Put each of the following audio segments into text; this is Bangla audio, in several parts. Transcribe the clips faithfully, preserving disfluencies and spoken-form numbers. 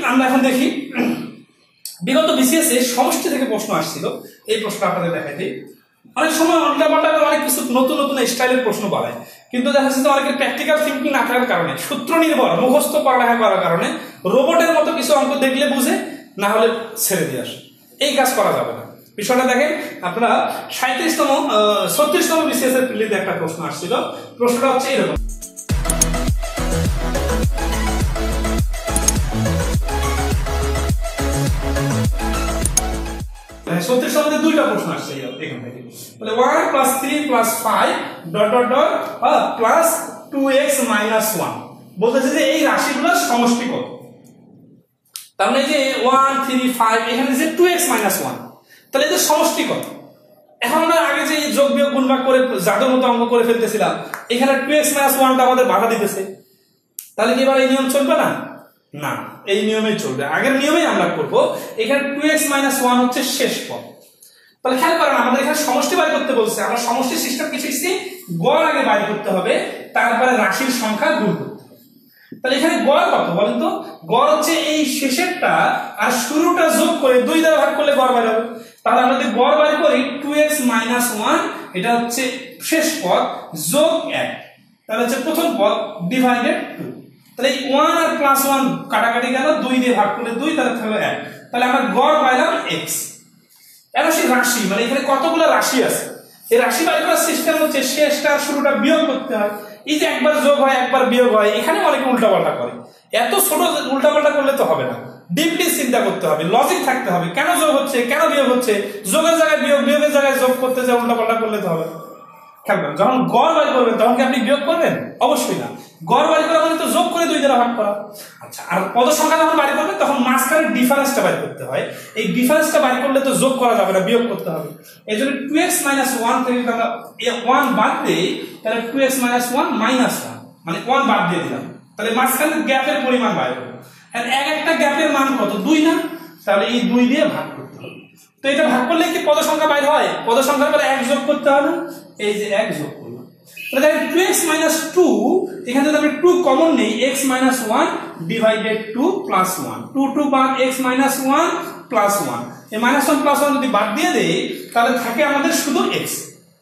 আমরা এখন দেখি বিগত বিসিএস এ সমষ্টি থেকে প্রশ্ন আসছিল। এই প্রশ্ন আপনাদের দেখাই দিই। অনেক সময় উল্টাপাল্টা অনেক কিছু নতুন নতুন স্টাইলের প্রশ্ন বাড়ায়, কিন্তু দেখা যাচ্ছে যে অনেকের প্র্যাকটিক্যাল থিঙ্কিং না থাকার কারণে, সূত্র নির্ভর মুখস্থ পড়ালেখা করার কারণে রোবটের মতো কিছু অঙ্ক দেখলে বুঝে, না হলে ছেড়ে দিয়ে আসে। এই কাজ করা যাবে না। বিষয়টা দেখেন, আপনারা সাঁত্রিশতম ছত্রিশতম বিসিএস এর প্রিলিতে একটা প্রশ্ন আসছিল। প্রশ্নটা হচ্ছে এরকম, ছত্রিশ মধ্যে দুইটা প্রশ্ন আসছে এখান থেকে। বলে one plus three plus five dot dot dot plus two x minus one, বলতেছে যে এই রাশিগুলোর সমষ্টি কত। তার মানে যে ওয়ান থ্রি ফাইভ এখানে যে টু এক্স মাইনাস ওয়ান, তাহলে এদের সমষ্টি কত। এখন আমরা আগে যে যোগ বিয়োগ গুণ ভাগ করে জাদুর মতো অঙ্ক করে ফেলতেছিলাম, এখানে টু এক্স মাইনাস ওয়ানটা আমাদের বাধা দিতেছে। তাহলে কি এবার এই নিয়ম চলবে না? না, এই নিয়মে চলবে। আগের নিয়মেই আমরা করব। এখানে টু এক্স মাইনাস ওয়ান হচ্ছে শেষ পদ। তাহলে খেয়াল করেন, আমাদের এখানে সমষ্টি বাইর করতে বলছে। আমরা সমষ্টি সিস্টেম কি শিখছি? গড় আগে বাইর করতে হবে, তারপরে রাশির সংখ্যা গুণ করতে হবে। তাহলে এখানে গড় কত বলেন তো? গড় হচ্ছে এই শেষেরটা আর শুরুটা যোগ করে দুই দ্বারা ভাগ করলে গড় বাইর হবে। তাহলে আমরা যদি গড় বাইর করি টু এক্স মাইনাস ওয়ান, এটা হচ্ছে শেষ পদ, যোগ এক, তাহলে হচ্ছে প্রথম পদ, ডিভাইডেড টু। তাহলে এই ওয়ান আর প্লাস ওয়ান কাটাকাটি গেল, দুই দিয়ে ভাগ করলে দুই, তাহলে থাকলো এক। তাহলে আমরা গড় পাইলাম এক্স। এখন সেই রাশি, মানে এখানে কতগুলো রাশি আছে, এই রাশি বাইর করার সিস্টেম হচ্ছে শেষটা আর শুরুটা বিয়োগ করতে হয়। এই যে একবার যোগ হয় একবার বিয়োগ হয়, এখানে অনেকে উল্টাপাল্টা করে। এত ছোট উল্টাপাল্টা করলে তো হবে না, ডিপলি চিন্তা করতে হবে, লজিক থাকতে হবে। কেন যোগ হচ্ছে, কেন বিয়োগ হচ্ছে, যোগের জায়গায় বিয়োগ, বিয়োগের জায়গায় যোগ করতে যায়, উল্টাপাল্টা করলে তো হবে। যখন গড় বাইর করবেন তখন কি আপনি বিয়োগ করবেন? অবশ্যই না। গড় বাইর করা মানে তো যোগ করে দুই দ্বারা ভাগ করা। আচ্ছা, আর পদ সংখ্যা যখন বাইর করবেন তখন মাঝখানে ডিফারেন্সটা বাইর করতে হয়। এই ডিফারেন্সটা বাইর করলে তো যোগ করা যাবে না, বিয়োগ করতে হবে। এই জন্য টু এক্স মাইনাস ওয়ান থেকে যদি আমরা ওয়ান বাদ দিই, তাহলে two x minus one minus one, মানে ওয়ান বাদ দিয়ে দিলাম, তাহলে মাঝখানে গ্যাপের পরিমাণ বাইর হবে। আর এক একটা গ্যাপের মান কত? দুই না? তাহলে এই দুই দিয়ে ভাগ করতে হবে। তো এটা ভাগ করলে কি পদ সংখ্যা বাইর হয়? পদ সংখ্যার পরে এক যোগ করতে হবে, এই যে এক যোগ করলাম। তাহলে দেখেন টু এক্স মাইনাস টু, এখানে যদি আমরা টু কমন নেই, x minus one divided two plus one, two two বাদ x minus one plus one, এই মাইনাস ওয়ান প্লাস ওয়ান যদি বাদ দিয়ে দেই, তাহলে থাকে আমাদের শুধু এক্স।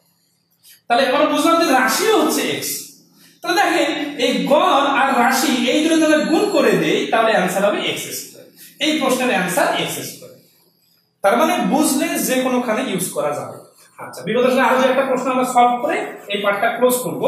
তাহলে আমরা বুঝলাম যে রাশিও হচ্ছে এক্স। তাহলে দেখেন এই গড় আর রাশি এই দুটো যদি গুণ করে দেই, তাহলে অ্যান্সার হবে এক্স স্কয়ার। এই প্রশ্নের অ্যান্সার এক্স স্কয়ার। তার মানে বুঝলে যে কোনোখানে ইউজ করা যাবে। আচ্ছা, বিগত সালে আরো একটা প্রশ্ন আমরা সলভ করে এই পার্টটা ক্লোজ করব।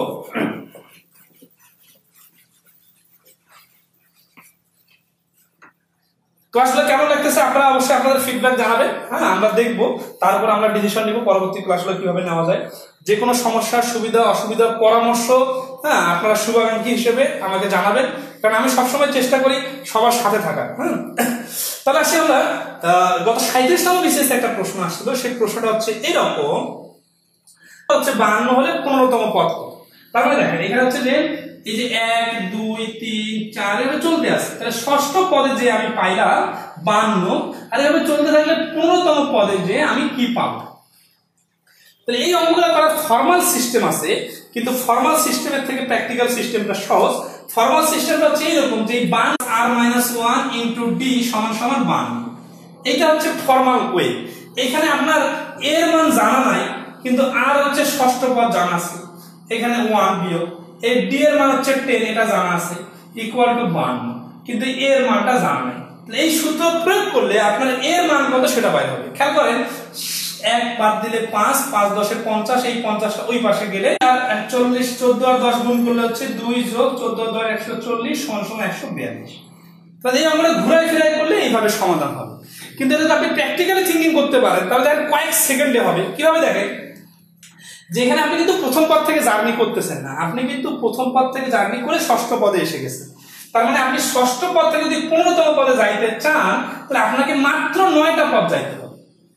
তো আসলে কেমন লাগতেছে আপনারা অবশ্যই আপনাদের ফিডব্যাক জানাবেন। হ্যাঁ, আমরা দেখবো, তারপর আমরা ডিসিশন নিব পরবর্তী ক্লাসগুলো কিভাবে নেওয়া যায়। যে কোনো সমস্যার সুবিধা অসুবিধা পরামর্শ, হ্যাঁ, আপনারা শুভাকাঙ্ক্ষী হিসেবে আমাকে জানাবেন, কারণ আমি সবসময় চেষ্টা করি সবার সাথে থাকার। হ্যাঁ, তাহলে আসি আমরা গত সাঁত্রিশতম বিশেষ একটা প্রশ্ন আসছিল। সেই প্রশ্নটা হচ্ছে এরকম, হচ্ছে বাহান্ন হলে পনেরোতম পদ। তার মানে দেখেন এখানে হচ্ছে যে এই যে এক দুই তিন চার এভাবে চলতে আসছে, তাহলে ষষ্ঠ পদে যে আমি পাইলাম বান্ন, আর এভাবে চলতে থাকলে পনেরোতম পদে যে আমি কি পাবো। তাহলে এই অঙ্কগুলো করার ফর্মাল সিস্টেম আছে, কিন্তু ফর্মাল সিস্টেমের থেকে প্র্যাকটিক্যাল সিস্টেমটা সহজ। ফর্মাল সিস্টেমটা হচ্ছে এইরকম যে বান্ন আর মাইনাস ওয়ান ইন্টু ডি সমান সমান বান্ন, এটা হচ্ছে ফর্মাল ওয়ে। এখানে আপনার এর মান জানা নাই, কিন্তু আর হচ্ছে ষষ্ঠ পদ জানা আছে, এখানে ওয়ান বিয়োগ এই ডি এর মান হচ্ছে টেন, এটা জানা আছে, ইকুয়াল টু বান্ন, কিন্তু এর মানটা জানা নাই। এই সূত্র প্রয়োগ করলে আপনার এর মান কত সেটা বাইর হবে। খেয়াল করেন, এক বাদ দিলে পাঁচ, পাঁচ দশে পঞ্চাশ, এই পঞ্চাশটা ওই পাশে গেলে আর চল্লিশ, চোদ্দ আর দশ গুণ করলে হচ্ছে দুই যোগ চোদ্দ দশ একশো চল্লিশ সমান সমান একশো বিয়াল্লিশ। তাহলে এই আমরা ঘুরাই ফিরাই করলে এইভাবে সমাধান হবে। কিন্তু যদি আপনি প্র্যাকটিক্যালি থিঙ্কিং করতে পারেন, তাহলে দেখেন কয়েক সেকেন্ডে হবে। কিভাবে দেখেন, যেখানে আপনি কিন্তু প্রথম পদ থেকে জার্নি করতেছেন না, আপনি কিন্তু প্রথম পদ থেকে জার্নি করে ষষ্ঠ পদে এসে গেছেন। তার মানে আপনি ষষ্ঠ পদ থেকে যদি পনেরোতম পদে যাইতে চান, তাহলে আপনাকে মাত্র নয়টা পদ যাইতে হবে,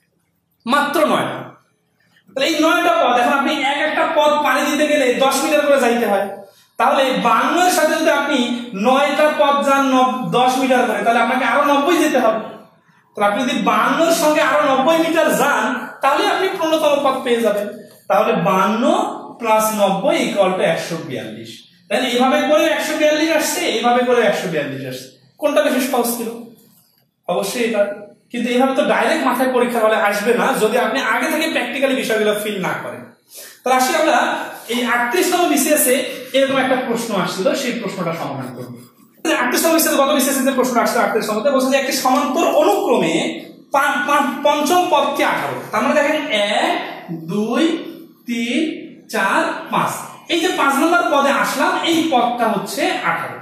মাত্র নয়টা। তাহলে এই নয়টা পদ, এখন আপনি এক একটা পদ পানি দিতে গেলে দশ মিটার করে যাইতে হয়। তাহলে বান্নের সাথে যদি আপনি নয়টা পদ যান দশ মিটার করে, তাহলে আপনাকে আরো নব্বই যেতে হবে। তাহলে আপনি যদি বান্নর সঙ্গে আরো নব্বই মিটার যান, তাহলে আপনি পনেরোতম পদ পেয়ে যাবেন। তাহলে বান্ন প্লাস নব্বই ইকুয়াল টু একশো বিয়াল্লিশ। তাহলে এইভাবে করে একশো বিয়াল্লিশ আসছে, এইভাবে করে একশো বিয়াল্লিশ আসছে। কোনটা বেশি সহজ ছিল? অবশ্যই এটা, কিন্তু এইভাবে তো ডাইরেক্ট মাথায় পরীক্ষা হলে আসবে না যদি আপনি আগে থেকে প্র্যাকটিক্যালি বিষয়গুলো ফিল না করেন। তাহলে আসলে আমরা এই আটত্রিশ নম্বর বিসিএসে এরকম একটা প্রশ্ন আসছিল, সেই প্রশ্নটা সমাধান করব। আটত্রিশ নম্বর বিসিএস গত বিসিএস এর প্রশ্ন আসছে আটত্রিশ নম্বরে বলছে যে একটি সমান্তর অনুক্রমে পঞ্চম পদটি আঠারো। তার মানে দেখেন এক দুই তিন চার পাঁচ, এই যে পাঁচ নম্বর পদে আসলাম এই পদটা হচ্ছে আঠারো।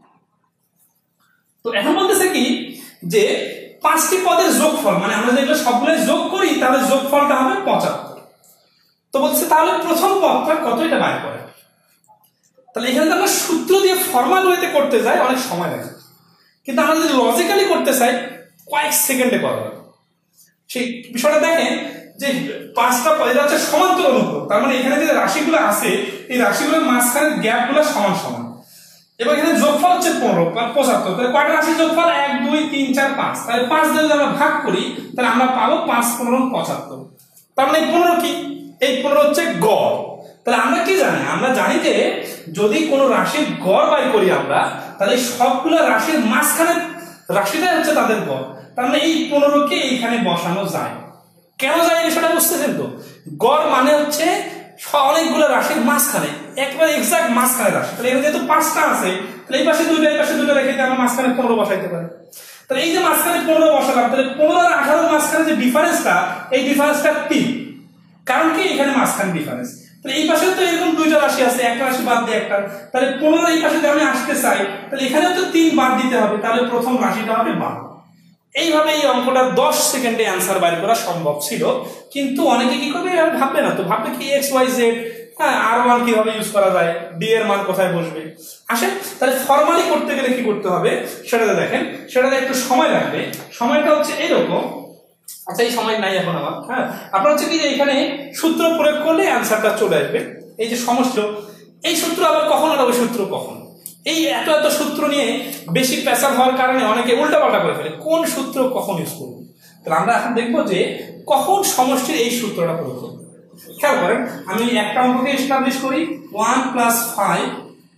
তো এখন বলতেছে কি যে পাঁচটি পদের যোগফল, মানে আমরা যেগুলো সবগুলো যোগ করি তাহলে যোগফলটা হবে পঁচাত্তর। তো বলছে তাহলে প্রথম পদটা কত এটা বাইর করে। তাহলে এখানে আমরা সূত্র দিয়ে ফর্মাল ওয়েতে করতে যাই অনেক সময় লাগে, কিন্তু আমরা যদি লজিক্যালি করতে চাই কয়েক সেকেন্ডে করা যাবে। সেই বিষয়টা দেখেন যে পাঁচটা পদ এটা হচ্ছে সমান্তর অনুক্রম, তার মানে এখানে যে রাশিগুলো আছে এই রাশিগুলোর মাঝখানে গ্যাপগুলো সমান সমান, এবং এখানে যোগফল হচ্ছে পনেরো পঁচাত্তর। তাহলে কয়টা রাশির যোগফল এক দুই তিন চার পাঁচ, তাহলে পাঁচ দিয়ে যদি আমরা ভাগ করি তাহলে আমরা পাবো পাঁচ পনেরো পঁচাত্তর। তার মানে এই পনেরো কি, এই পনেরো হচ্ছে গড়। তাহলে আমরা কি জানি, আমরা জানি যে যদি কোনো রাশির গড় বাই করি আমরা তাহলে সবগুলো রাশির মাঝখানে রাশিটাই হচ্ছে তাদের গড়। তার মানে এই পনেরোকে এইখানে বসানো যায়। কেন যায় এই বিষয়টা বুঝতেছেন তো? গড় মানে হচ্ছে অনেকগুলো রাশির মাঝখানে, একবারে এক্সাক্ট মাঝখানে রাশি। তাহলে এখানে যেহেতু পাঁচটা আছে তাহলে এই পাশে দুইটা এই পাশে দুটো রেখে আমরা মাঝখানে পনেরো বসাইতে পারি। তাহলে এই যে মাঝখানে পনেরো বসালাম, তাহলে পনেরো আর আঠারোর মাঝখানে যে ডিফারেন্সটা এই ডিফারেন্সটা তিন, কারণ কি এখানে মাঝখানে ডিফারেন্স। তাহলে এই পাশে তো এরকম দুইটা রাশি আছে, একটা রাশি বাদ দিয়ে একটা, তাহলে পনেরো এই পাশে যদি আমি আসতে চাই তাহলে এখানেও তো তিন বাদ দিতে হবে, তাহলে প্রথম রাশিটা হবে বারো। এইভাবে এই অঙ্কটা দশ সেকেন্ডে অ্যান্সার বাইর করা সম্ভব ছিল, কিন্তু অনেকে কি করবে ভাববে না, তো ভাববে কি এক্স ওয়াই জেড, হ্যাঁ আর ওয়ান কিভাবে ইউজ করা যায়, ডি এর মান কোথায় বসবে। আসেন তাহলে ফর্মালি করতে গেলে কি করতে হবে সেটাতে দেখেন, সেটাতে একটু সময় লাগবে। সময়টা হচ্ছে এইরকম, আচ্ছা এই সময় নাই এখন আমার, হ্যাঁ আপনার হচ্ছে কি যে এখানে সূত্র প্রয়োগ করলে অ্যান্সারটা চলে আসবে। এই যে সমস্ত এই সূত্র আবার কখন আর ওই সূত্র কখন, এই এত এত সূত্র নিয়ে বেশি প্রেসার হওয়ার কারণে অনেকে উল্টাপাল্টা করে ফেলে, কোন সূত্র কখন ইউজ করবো। তাহলে আমরা এখন দেখবো যে কখন সমষ্টির এই সূত্রটা প্রয়োগ করবো। খেয়াল করেন আমি একটা অঙ্ককে এস্টাবলিশ করি, one plus five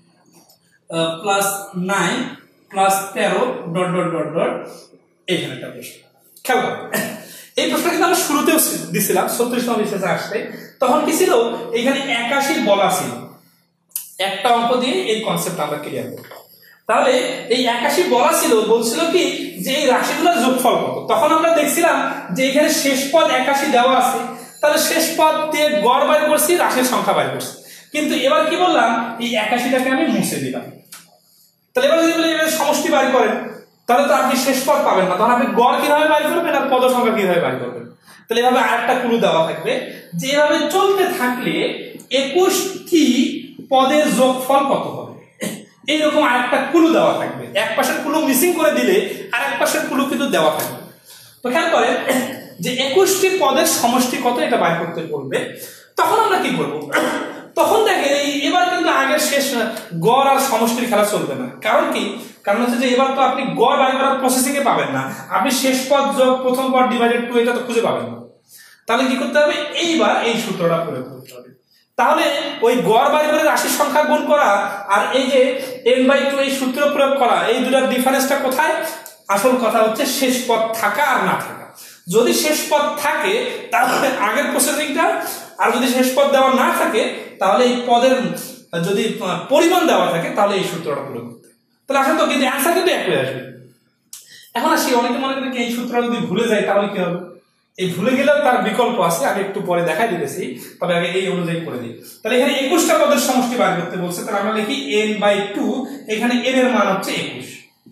plus nine plus তেরো ডট ডট ডট ডট এইখানে একটা প্রশ্ন। খেয়াল করেন এই প্রশ্নটা কিন্তু আমরা শুরুতেও দিছিলাম ছত্রিশ নম্বর বিসিএসে আসতে, তখন কি ছিল এখানে একাশির বলা ছিল। একটা অঙ্ক দিয়ে এই কনসেপ্ট আমরা ক্লিয়ার করব। তাহলে এই একাশি বলা ছিল, বলছিল কি যে এই রাশিগুলোর যোগফল কত। তখন আমরা দেখছিলাম যে এখানে শেষ পদ একাশি দেওয়া আছে, তাহলে শেষ পদ দিয়ে গড় বাইর করছি, রাশির সংখ্যা বাইর করছি। কিন্তু এবার কি বললাম, এই একাশিটাকে আমি মুছে দিলাম। তাহলে এবার যদি বলি এবার সমষ্টি বাইর করেন তাহলে তো আপনি শেষ পদ পাবেন না, তখন আপনি গড় কিভাবে বাইর করবেন আর পদ সংখ্যা কিভাবে বাইর করবেন। তাহলে এভাবে আরেকটা ক্লু দেওয়া থাকবে যে এভাবে চলতে থাকলে একুশটি পদের যোগফল কত হবে, এইরকম আরেকটা ক্লু দেওয়া থাকবে। এক পাশের ক্লু মিসিং করে দিলে আর এক পাশের ক্লু কিন্তু দেওয়া থাকবে। তো খেয়াল করেন যে একুশটি পদের সমষ্টি কত এটা বাইর করতে বলবে, তখন আমরা কি করব, তখন দেখেন এই এবার কিন্তু আগের শেষ গড় আর সমষ্টির খেলা চলবে না। কারণ কি, কারণ হচ্ছে যে এবার তো আপনি গড় বাইর করার প্রসেসিং এ পাবেন না, আপনি শেষ পদ যোগ প্রথম পদ ডিভাইডেড টু এটা তো খুঁজে পাবেন না। তাহলে কি করতে হবে, এইবার এই সূত্রটা প্রয়োগ করতে হবে। তাহলে ওই গড় বাইর করে রাশির সংখ্যা গুণ করা আর এই যে এন বাই টু এই সূত্র প্রয়োগ করা, এই দুটার ডিফারেন্সটা কোথায়, আসল কথা হচ্ছে শেষ পদ থাকা আর না থাকা। যদি শেষ পদ থাকে তাহলে আগের প্রসেসিংটা, আর যদি শেষ পদ দেওয়া না থাকে তাহলে এই পদের যদি পরিমাণ দেওয়া থাকে তাহলে এই সূত্রটা প্রয়োগ করতে। তাহলে আসলে তো কিন্তু অ্যান্সার কিন্তু এক হয়ে আসবে। এখন আসি অনেকে মনে করেন এই সূত্রটা যদি ভুলে যায় তাহলে কি হবে, এই ভুলে গেলেও তার বিকল্প আছে, আমি একটু পরে দেখাই দিতেছি, তবে আগে এই অনুযায়ী করে দিই। তাহলে এখানে একুশটা পদের সমষ্টি বার করতে বলছে, তাহলে আমরা লিখি এন বাই টু, এখানে এন এর মান হচ্ছে একুশ।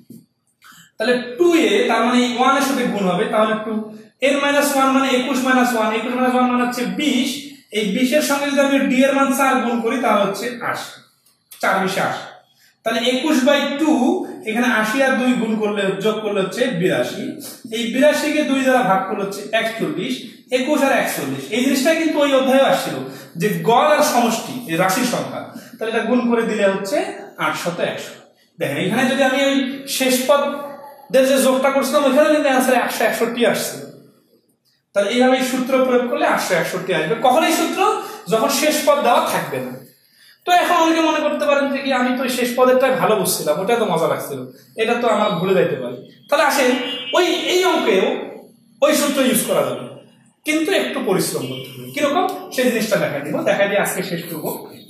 তাহলে টু এ তার মানে ওয়ান এর সাথে গুণ হবে, তাহলে টু এন মাইনাস ওয়ান মানে একুশ মাইনাস ওয়ান, একুশ মাইনাস ওয়ান মানে হচ্ছে বিশ। এই বিশের সঙ্গে যদি আমি ডি এর মান চার গুণ করি তাহলে হচ্ছে আশি, চার বিশে আশি। তাহলে একুশ বাই টু, এখানে আশি আর দুই গুণ করলে যোগ করলে হচ্ছে বিরাশি, এই বিরাশি কে দুই দ্বারা ভাগ করলে হচ্ছে একচল্লিশ, একুশ আর একচল্লিশ। এই জিনিসটা কিন্তু ওই অধ্যায়ে আসছিল যে গড় আর সমষ্টি এই রাশির সংখ্যা, তাহলে এটা গুণ করে দিলে হচ্ছে আটশত একশো। দেখেন এখানে যদি আমি ওই শেষ পদের যে যোগটা করছিলাম ওইখানে কিন্তু অ্যান্সার একশো একষট্টি আসছিল। তাহলে এইভাবে এই সূত্র প্রয়োগ করলে আটশো একষট্টি আসবে। কখন এই সূত্র, যখন শেষ পদ দেওয়া থাকবে না। তো এখন অনেকে মনে করতে পারেন যে কি আমি তো শেষ পদেরটাই ভালো বুঝছিলাম, ওটা তো মজা লাগছিল, এটা তো আমার ভুলে যাইতে পারি। তাহলে আসেন ওই এই অঙ্কেও ওই সূত্র ইউজ করা যাবে, কিন্তু একটু পরিশ্রম করতে হবে। কিরকম সেই জিনিসটা দেখা দিব, দেখা দিয়ে আজকে শেষ করবো,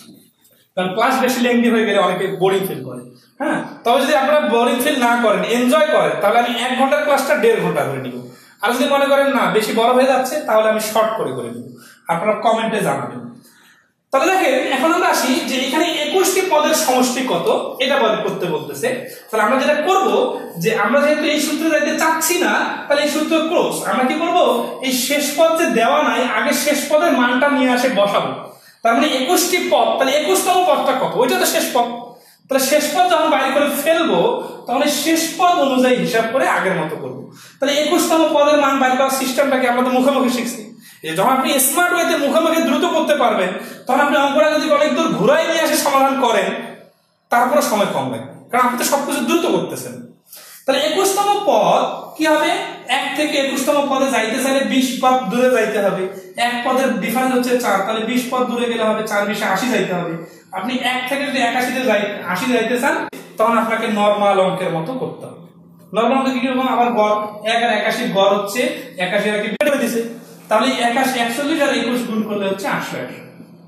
কারণ ক্লাস বেশি লেংদি হয়ে গেলে অনেকে বোরিং ফিল করে। হ্যাঁ, তবে যদি আপনারা বোরিং ফিল না করেন, এনজয় করেন, তাহলে আমি এক ঘন্টার ক্লাসটা দেড় ঘন্টা করে নিব। আর যদি মনে করেন না বেশি বড় হয়ে যাচ্ছে, তাহলে আমি শর্ট করে করে নিব। আপনারা কমেন্টে জানাবেন। তাহলে দেখেন এখন আমরা আসি যে এখানে একুশটি পদের সমষ্টি কত, এটা বল করতে বলতেছে। তাহলে আমরা যেটা করব যে আমরা যেহেতু এই সূত্রে যাইতে চাচ্ছি না, তাহলে এই সূত্র ক্লোজ। আমরা কি করব, এই শেষ পদ যে দেওয়া নাই, আগে শেষ পদের মানটা নিয়ে আসে বসাবো। তার মানে একুশটি পদ, তাহলে একুশতম পদটা কত, ওইটা তো শেষ পদ। তাহলে শেষ পদ যখন বাইরে করে ফেলবো, তাহলে শেষ পদ অনুযায়ী হিসাব করে আগের মতো করবো। তাহলে একুশতম পদের মান বাইর করার সিস্টেমটাকে আমরা তো মুখোমুখি শিখছি। যখন আপনি স্মার্ট ওয়েতে মুখোমুখি দ্রুত করতে পারবেন, তখন আপনি অঙ্কটা যদি অনেক দূর ঘুরাই নিয়ে আসে সমাধান করেন, তারপরে সময় কম লাগবে, কারণ আপনি তো সবকিছু দ্রুত করতেছেন। তাহলে একুশতম পদ কি হবে, এক থেকে একুশতম পদে যাইতে চাইলে বিশ পদ দূরে যাইতে হবে। এক পদের ডিফারেন্স হচ্ছে চার, তাহলে বিশ পদ দূরে গেলে হবে চার বিশে আশি যাইতে হবে। আপনি এক থেকে যদি একাশিতে যাই আশি যাইতে চান, তখন আপনাকে নর্মাল অঙ্কের মতো করতে হবে। নর্মাল অঙ্কে কি রকম, আবার গড় এক আর একাশি, গড় হচ্ছে একাশি আর কি বেড়ে দিছে, তাহলে একাশি একচল্লিশ আর একুশ গুণ করলে হচ্ছে আটশো একশো।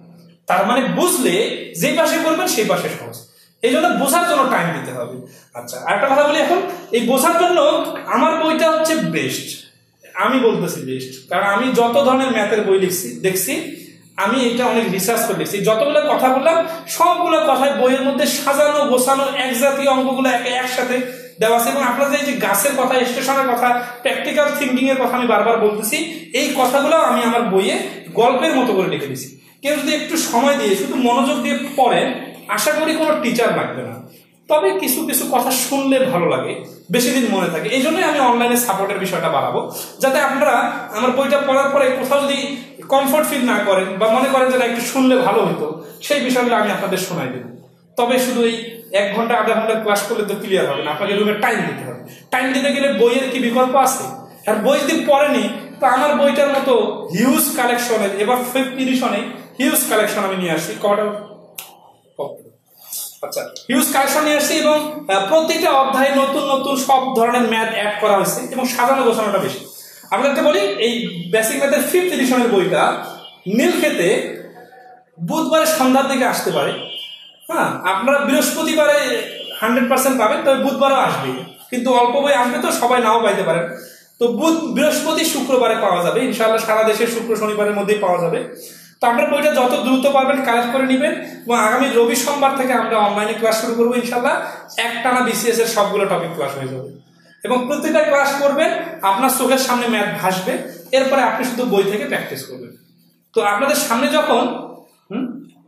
তার মানে বুঝলে যে পাশে করবেন সেই পাশে সহজ, এই জন্য বোঝার জন্য টাইম দিতে হবে। আচ্ছা, আরেকটা কথা বলি, এখন এই বোঝার জন্য আমার বইটা হচ্ছে বেস্ট, আমি বলতেছি বেস্ট, কারণ আমি যত ধরনের ম্যাথের বই লিখছি দেখছি, আমি এটা অনেক রিসার্চ করে লিখছি। যতগুলো কথা বললাম সবগুলো কথায় বইয়ের মধ্যে সাজানো গোছানো এক জাতীয় অঙ্কগুলো একে একসাথে দেওয়া আছে। এবং আপনাদের এই যে গাছের কথা, স্টেশনের কথা, প্র্যাকটিক্যাল থিঙ্কিং এর কথা আমি বারবার বলতেছি, এই কথাগুলো আমি আমার বইয়ে গল্পের মতো করে লিখে দিছি। কেউ যদি একটু সময় দিয়ে শুধু মনোযোগ দিয়ে পড়েন, আশা করি কোনো টিচার লাগবে না। তবে কিছু কিছু কথা শুনলে ভালো লাগে, বেশি দিন মনে থাকে। এই জন্যই আমি অনলাইনে সাপোর্টের বিষয়টা বাড়াবো, যাতে আপনারা আমার বইটা পড়ার পরে কোথাও যদি কমফোর্ট ফিল না করেন বা মনে করেন যে একটু শুনলে ভালো হতো, সেই বিষয়গুলো আমি আপনাদের শোনাই দেবো। তবে শুধু এই এক ঘন্টা আধা ঘন্টা ক্লাস করলে তো ক্লিয়ার হবে না, আপনাকে রুমে টাইম দিতে হবে। টাইম দিতে গেলে বইয়ের কি বিকল্প আছে? আর বই যদি পড়েনি, তো আমার বইটার মতো হিউজ কালেকশনের, এবার ফিফথ এডিশনে হিউজ কালেকশন আমি নিয়ে আসি। কটা? আচ্ছা, হিউজ কালেকশন নিয়ে আসছি এবং প্রত্যেকটা অধ্যায়ে নতুন নতুন সব ধরনের ম্যাথ অ্যাড করা হয়েছে এবং সাজানো গোছানোটা বেশি। আপনাদের বলি, এই বেসিক ম্যাথের ফিফথ এডিশনের বইটা নীলক্ষেতে বুধবারের সন্ধ্যার দিকে আসতে পারে। হ্যাঁ, আপনারা বৃহস্পতিবারে হান্ড্রেড পার্সেন্ট পাবেন, তবে বুধবারও আসবে, কিন্তু অল্প বই আসবে তো সবাই নাও পাইতে পারেন। তো বুধ বৃহস্পতি শুক্রবারে পাওয়া যাবে ইনশাআল্লাহ, সারা দেশের শুক্র শনিবারের মধ্যেই পাওয়া যাবে। তো আপনার বইটা যত দ্রুত পারবেন কালেক্ট করে নেবেন এবং আগামী রবি সোমবার থেকে আমরা অনলাইনে ক্লাস শুরু করবো ইনশাআল্লাহ। একটানা বিসিএস এর সবগুলো টপিক ক্লাস হয়ে যাবে এবং প্রত্যেকটা ক্লাস করবেন, আপনার চোখের সামনে ম্যাথ ভাসবে, এরপরে আপনি শুধু বই থেকে প্র্যাকটিস করবেন। তো আপনাদের সামনে যখন হুম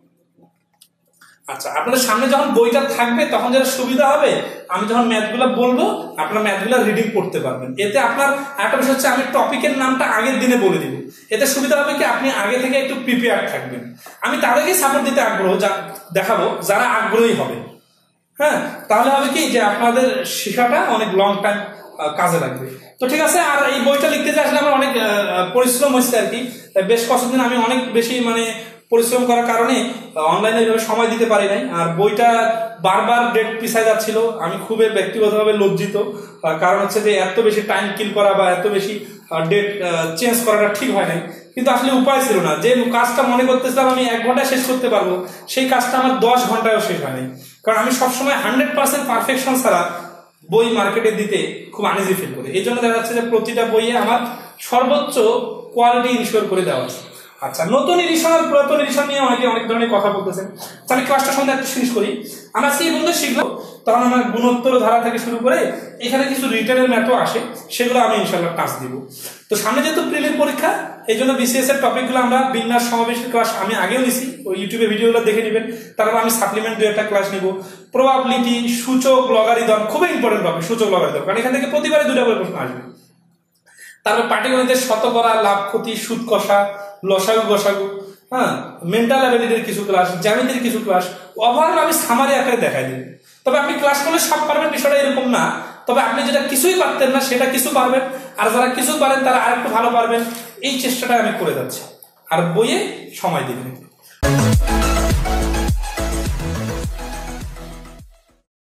আচ্ছা আপনাদের সামনে যখন বইটা থাকবে, তখন যেটা সুবিধা হবে, আমি যখন ম্যাথগুলো বলবো আপনার ম্যাথগুলো রিডিং করতে পারবেন। এতে আপনার একটা বিষয় হচ্ছে, আমি টপিকের নামটা আগের দিনে বলে দিব। এতে সুবিধা হবে কি, আপনি আগে থেকে একটু প্রিপেয়ার থাকবেন। আমি তাদেরকেই সাপোর্ট দিতে আগ্রহ দেখাবো যারা আগ্রহী হবে। হ্যাঁ, তাহলে হবে কি যে আপনাদের শেখাটা অনেক লং টাইম কাজে লাগবে। তো ঠিক আছে, আর এই বইটা লিখতে যে আসলে আমার অনেক পরিশ্রম হয়েছে আর কি। বেশ কতদিন আমি অনেক বেশি মানে পরিশ্রম করার কারণে অনলাইনে সময় দিতে পারি নাই, আর বইটা বারবার ডেট পিছায় যাচ্ছিল। আমি খুবই ব্যক্তিগতভাবে লজ্জিত, কারণ হচ্ছে যে এত বেশি টাইম কিল করা বা এত বেশি ডেট চেঞ্জ করাটা ঠিক হয় নাই। কিন্তু আসলে উপায় ছিল না, যে কাজটা মনে করতেছিলাম আমি এক ঘন্টায় শেষ করতে পারবো, সেই কাজটা আমার দশ ঘন্টায়ও শেষ হয় নাই। কারণ আমি সবসময় হান্ড্রেড পার্সেন্ট পারফেকশন ছাড়া বই মার্কেটে দিতে খুব আনইজি ফিল করি। এই জন্য দেখা যাচ্ছে যে প্রতিটা বইয়ে আমার সর্বোচ্চ কোয়ালিটি ইনশিওর করে দেওয়া আছে। আচ্ছা, নতুন এডিশন আর পুরাতন এডিশন নিয়ে অনেকে অনেক ধরনের কথা বলতেছেন। আমি ক্লাসটা সঙ্গে একটু শেষ করি। আমরা সেই বন্ধু শিখলো, তখন আমার গুণোত্তর ধারা থেকে শুরু করে এখানে কিছু রিটার্নের ম্যাথও আসে, সেগুলো আমি ইনশাল্লাহ টাচ দিব। তো সামনে যেহেতু প্রিলির পরীক্ষা, এই জন্য বিসিএস এর টপিকগুলো আমরা বিন্যাস সমাবেশের ক্লাস আমি আগেও নিছি, ওই ইউটিউবে ভিডিওগুলো দেখে নেবেন। তারপর আমি সাপ্লিমেন্ট দু একটা ক্লাস নিব। প্রবাবিলিটি, সূচক, লগারিদম, খুবই ইম্পর্টেন্ট টপিক সূচক লগারিদম, কারণ এখান থেকে প্রতিবারে দুটা করে প্রশ্ন আসবে। তারপর পাটিগণিতের শতকরা, লাভ ক্ষতি, সুদ কষা, লসাগু গসাগু, হ্যাঁ, মেন্টাল অ্যাবিলিটির কিছু ক্লাস, জ্যামিতির কিছু ক্লাস, ওভারঅল আমি সামারি আকারে দেখাই দিই। তবে আপনি ক্লাস করলে সব পারবেন বিষয়টা এরকম না, তবে আপনি যেটা কিছুই পারতেন না সেটা কিছু পারবেন, আর যারা কিছু পারেন তারা আর একটু ভালো পারবেন। এই চেষ্টাটা আমি করে যাচ্ছি, আর বইয়ে সময় দিবেন।